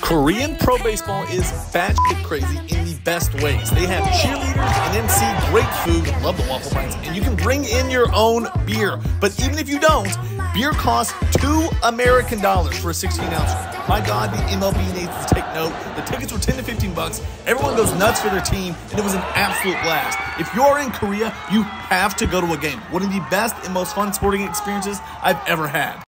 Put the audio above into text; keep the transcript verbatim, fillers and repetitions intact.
Korean pro baseball is batshit crazy in the best ways. They have cheerleaders, an M C, great food, love the waffle bites, and you can bring in your own beer. But even if you don't, beer costs two American dollars for a sixteen ounce. My God, the M L B needs to take note. The tickets were ten to fifteen bucks. Everyone goes nuts for their team, and it was an absolute blast. If you're in Korea, you have to go to a game. One of the best and most fun sporting experiences I've ever had.